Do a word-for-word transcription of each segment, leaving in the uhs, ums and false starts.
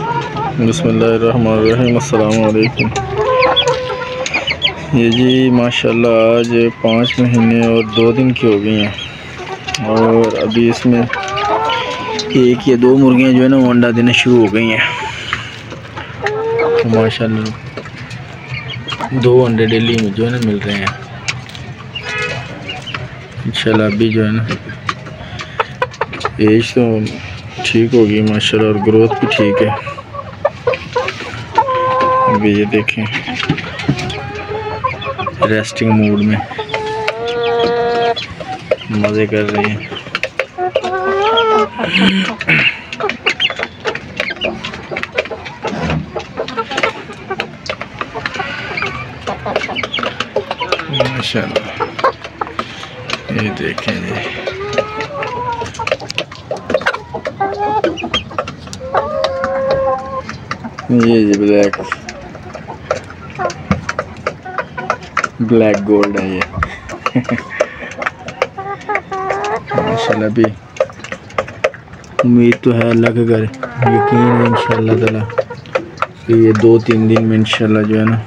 बिस्मिल्लाहिर्रहमानिर्रहीम। अस्सलाम वालेकुम। ये जी माशाल्लाह आज पाँच महीने और दो दिन की हो गई हैं और अभी इसमें एक या दो मुर्गियां जो है ना वो अंडा देना शुरू हो गई हैं। तो माशाल्लाह दो अंडे डेली में जो है ना मिल रहे हैं। इंशाल्लाह अभी जो है ना एज तो ठीक होगी माशाल्लाह और ग्रोथ भी ठीक है। अभी ये देखें रेस्टिंग मूड में मज़े कर रही हैं। माशाल्लाह ये देखें जी ये जी ब्लैक ब्लैक गोल्ड है ये माशाल्लाह। भी उम्मीद तो है अल्लाह के घर, यकीन है इंशाल्लाह ताला कि ये दो तीन दिन में इंशाल्लाह जो है ना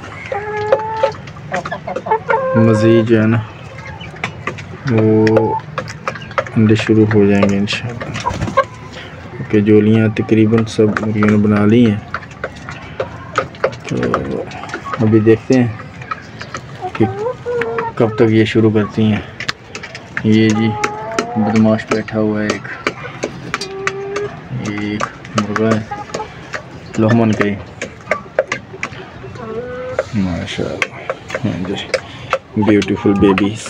मज़ीद जो है ना वो अंडे शुरू हो जाएंगे इंशाल्लाह। क्योंकि जोलियाँ तकरीबन सब मुर्गियों ने बना ली हैं। तो अभी देखते हैं कि कब तक ये शुरू करती हैं। ये जी बदमाश बैठा हुआ है एक एक मुर्गा है लोहमन का ही माशाल्लाह। Beautiful babies.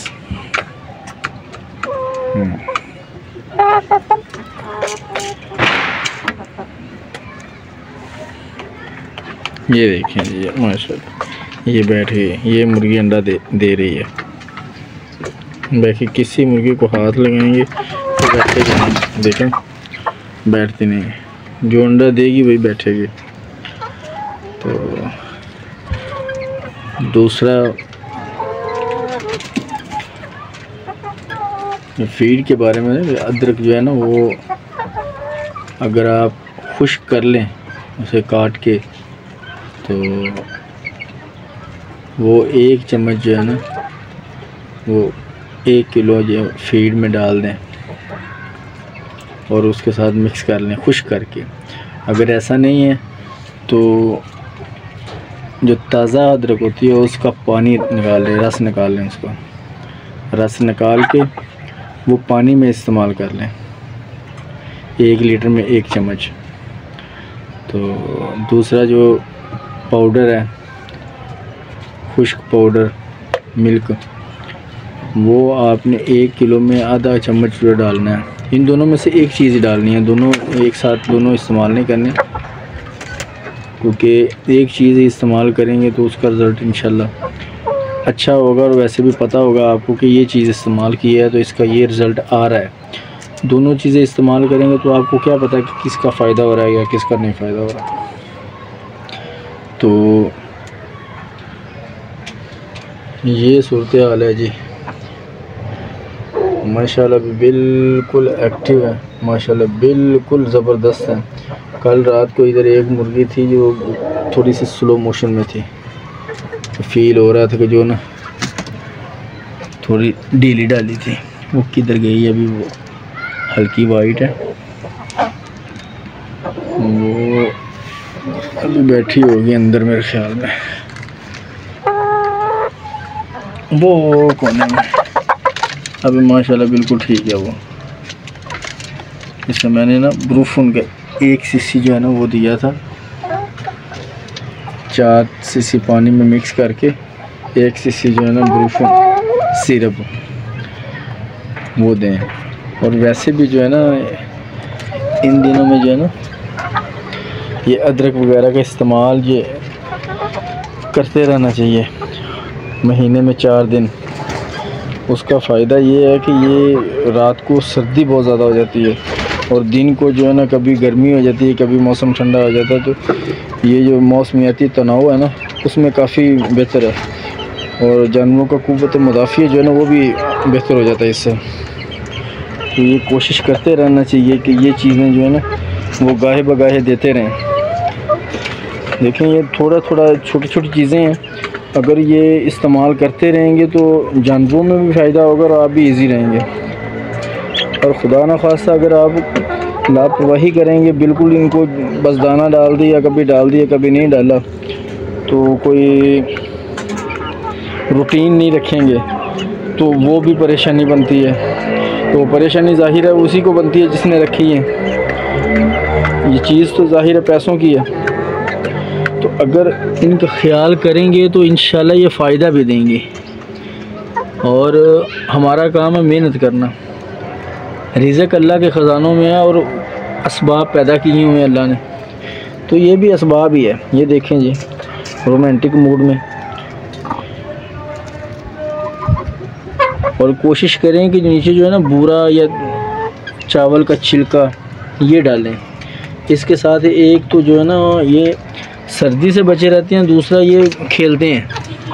ये देखें ये माशाल्लाह ये बैठ गई। ये मुर्गी अंडा दे दे रही है। बाकी किसी मुर्गी को हाथ लगाएंगे तो बैठेगी नहीं। देखें बैठती नहीं है। जो अंडा देगी वही बैठेगी। तो दूसरा फीड के बारे में अदरक जो है ना वो अगर आप खुश्क कर लें उसे काट के तो वो एक चम्मच जो है ना वो एक किलो जो फीड में डाल दें और उसके साथ मिक्स कर लें खुश्क करके। अगर ऐसा नहीं है तो जो ताज़ा अदरक होती है उसका पानी निकाल लें, रस निकाल लें। उसका रस निकाल के वो पानी में इस्तेमाल कर लें। एक लीटर में एक चम्मच। तो दूसरा जो पाउडर है खुश्क पाउडर मिल्क वो आपने एक किलो में आधा चम्मच जो डालना है। इन दोनों में से एक चीज़ डालनी है। दोनों एक साथ दोनों इस्तेमाल नहीं करने, क्योंकि एक चीज़ इस्तेमाल करेंगे तो उसका रिज़ल्ट इंशाल्लाह अच्छा होगा। और वैसे भी पता होगा आपको कि ये चीज़ इस्तेमाल की है तो इसका ये रिज़ल्ट आ रहा है। दोनों चीज़ें इस्तेमाल करेंगे तो आपको क्या पता कि किसका फ़ायदा हो रहा है या किसका नहीं फ़ायदा हो रहा है। तो ये सूरत हाल है जी। माशाल्लाह बिल्कुल एक्टिव है माशाल्लाह, बिल्कुल ज़बरदस्त है। कल रात को इधर एक मुर्गी थी जो थोड़ी सी स्लो मोशन में थी। फील हो रहा था कि जो ना थोड़ी ढीली डाली थी। वो किधर गई अभी? वो हल्की वाइट है, वो अभी बैठी होगी अंदर मेरे ख्याल में। वो कोने में अभी माशाल्लाह बिल्कुल ठीक है। वो इसका मैंने ना ब्रूफन का एक सीसी जो है ना वो दिया था। चार सीसी पानी में मिक्स करके एक सीसी जो है ना ब्रूफन सिरप वो दें। और वैसे भी जो है ना इन दिनों में जो है ना ये अदरक वगैरह का इस्तेमाल ये करते रहना चाहिए महीने में चार दिन। उसका फ़ायदा ये है कि ये रात को सर्दी बहुत ज़्यादा हो जाती है और दिन को जो है ना कभी गर्मी हो जाती है, कभी मौसम ठंडा हो जाता है। तो ये जो मौसमियाती तनाव है ना उसमें काफ़ी बेहतर है और जानवरों का क़ुव्वत मुदाफ़िया जो है ना वो भी बेहतर हो जाता है इससे। तो ये कोशिश करते रहना चाहिए कि ये चीज़ें जो है ना वो गाहे बगाहे देते रहें। देखें ये थोड़ा थोड़ा छोटी छोटी चीज़ें हैं, अगर ये इस्तेमाल करते रहेंगे तो जानवरों में भी फ़ायदा होगा और आप भी इजी रहेंगे। और खुदा न खास्ता अगर आप लापरवाही करेंगे, बिल्कुल इनको बस दाना डाल दिया, कभी डाल दिया कभी नहीं डाला, तो कोई रूटीन नहीं रखेंगे तो वो भी परेशानी बनती है। तो परेशानी ज़ाहिर है उसी को बनती है जिसने रखी है। ये चीज़ तो ज़ाहिर है पैसों की है, तो अगर इनका ख्याल करेंगे तो इंशाल्लाह ये फ़ायदा भी देंगे। और हमारा काम है मेहनत करना, रिज़्क़ अल्लाह के ख़ज़ानों में है और असबाब पैदा किए हुए हैं अल्लाह ने, तो ये भी असबाब ही है। ये देखें जी रोमांटिक मूड में, और कोशिश करें कि नीचे जो है ना बूरा या चावल का छिलका ये डालें। इसके साथ एक तो जो है ना ये सर्दी से बचे रहते हैं, दूसरा ये खेलते हैं,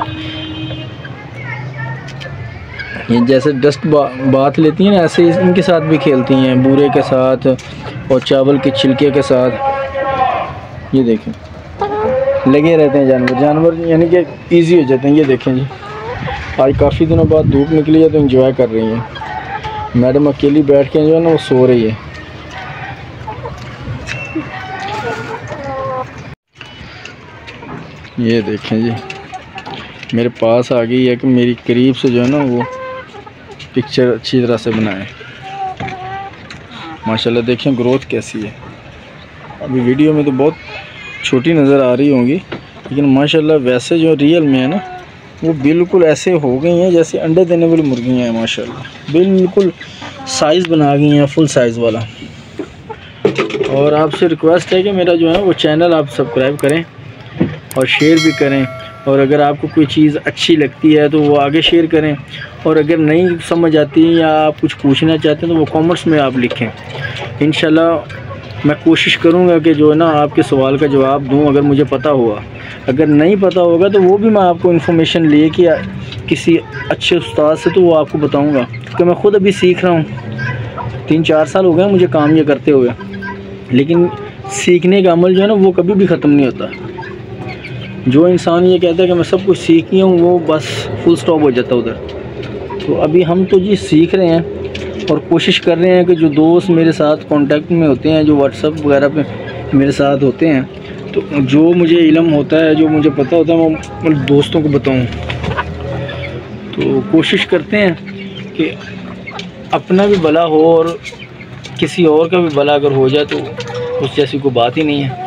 ये जैसे डस्ट बा, बात लेती हैं ना ऐसे इनके साथ भी खेलती हैं, बूरे के साथ और चावल के छिलके के साथ। ये देखें लगे रहते हैं जानवर जानवर यानी कि इजी हो जाते हैं। ये देखें जी आज काफ़ी दिनों बाद धूप निकली है तो एंजॉय कर रही हैं। मैडम अकेली बैठ के जो है ना वो सो रही है। ये देखें जी मेरे पास आ गई है कि मेरी करीब से जो है ना वो पिक्चर अच्छी तरह से बनाए। माशाल्लाह देखें ग्रोथ कैसी है। अभी वीडियो में तो बहुत छोटी नज़र आ रही होंगी, लेकिन माशाल्लाह वैसे जो रियल में है ना वो बिल्कुल ऐसे हो गई हैं जैसे अंडे देने वाली मुर्गियाँ हैं। माशाल्लाह बिल्कुल साइज़ बना गई हैं, फुल साइज़ वाला। और आपसे रिक्वेस्ट है कि मेरा जो है वो चैनल आप सब्सक्राइब करें और शेयर भी करें, और अगर आपको कोई चीज़ अच्छी लगती है तो वो आगे शेयर करें, और अगर नहीं समझ आती या आप कुछ पूछना चाहते हैं तो वो कमेंट्स में आप लिखें। इंशाल्लाह मैं कोशिश करूँगा कि जो है ना आपके सवाल का जवाब दूँ अगर मुझे पता हुआ। अगर नहीं पता होगा तो वो भी मैं आपको इन्फॉर्मेशन ले कि किसी अच्छे उस्ताद से तो वो आपको बताऊँगा, क्योंकि मैं ख़ुद अभी सीख रहा हूँ। तीन चार साल हो गए मुझे काम ये करते हुए, लेकिन सीखने का अमल जो है ना वो कभी भी ख़त्म नहीं होता। जो इंसान ये कहता है कि मैं सब कुछ सीख गया हूँ वो बस फुल स्टॉप हो जाता है उधर। तो अभी हम तो जी सीख रहे हैं और कोशिश कर रहे हैं कि जो दोस्त मेरे साथ कांटेक्ट में होते हैं, जो व्हाट्सएप वगैरह पे मेरे साथ होते हैं, तो जो मुझे इल्म होता है, जो मुझे पता होता है, मैं दोस्तों को बताऊँ। तो कोशिश करते हैं कि अपना भी भला हो और किसी और का भी भला अगर हो जाए तो उस जैसी कोई बात ही नहीं है।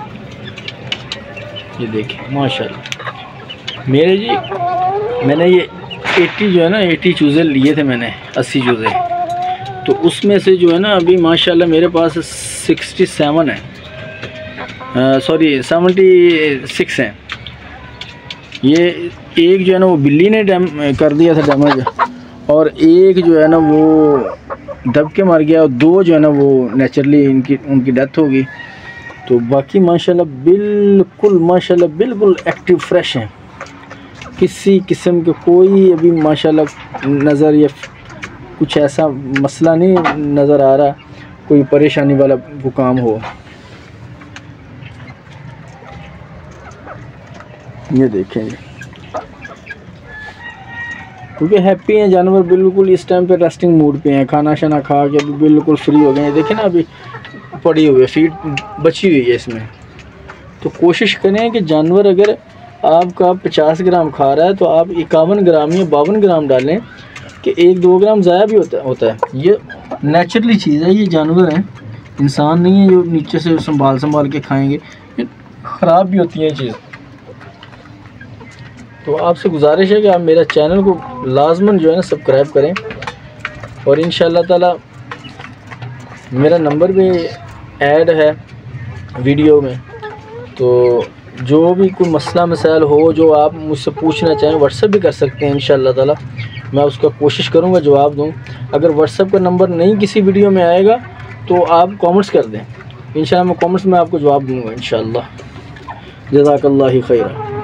ये देखें माशाल्लाह मेरे जी मैंने ये अस्सी जो है ना अस्सी चूज़े लिए थे मैंने, अस्सी चूज़े, तो उसमें से जो है ना अभी माशाल्लाह मेरे पास सड़सठ है, सॉरी छिहत्तर हैं। ये एक जो है ना वो बिल्ली ने डैम कर दिया था डैमेज, और एक जो है ना वो दब के मर गया, और दो जो है ना वो नेचुरली इनकी उनकी डेथ हो गई। तो बाकी माशाल्लाह बिल्कुल माशाल्लाह बिल्कुल एक्टिव फ्रेश हैं, किसी किस्म के कोई अभी माशाल्लाह नज़र या कुछ ऐसा मसला नहीं नज़र आ रहा कोई परेशानी वाला वो काम हो। ये देखें क्योंकि हैप्पी हैं जानवर, बिल्कुल इस टाइम पे रेस्टिंग मूड पे हैं, खाना शाना खा के अभी बिल्कुल फ्री हो गए हैं। देखें ना अभी पड़ी हुई है, फीड बची हुई है इसमें। तो कोशिश करें कि जानवर अगर आपका पचास ग्राम खा रहा है तो आप इक्यावन ग्राम या बावन ग्राम डालें, कि एक दो ग्राम ज़ाया भी होता होता है। ये नेचुरली चीज़ है, ये जानवर हैं, इंसान नहीं है जो नीचे से संभाल संभाल के खाएंगे, ख़राब भी होती है ये चीज़। तो आपसे गुजारिश है कि आप मेरा चैनल को लाजमन जो है ना सब्सक्राइब करें, और इंशाअल्लाह ताला मेरा नंबर भी ऐड है वीडियो में। तो जो भी कोई मसला मसाइल हो जो आप मुझसे पूछना चाहें व्हाट्सएप भी कर सकते हैं, इंशाअल्लाह ताला मैं उसका कोशिश करूँगा जवाब दूँ। अगर व्हाट्सएप का नंबर नहीं किसी वीडियो में आएगा तो आप कमेंट्स कर दें, इंशाअल्लाह मैं कमेंट्स में आपको जवाब दूँगा इंशाअल्लाह। जज़ाकल्लाह खैरा।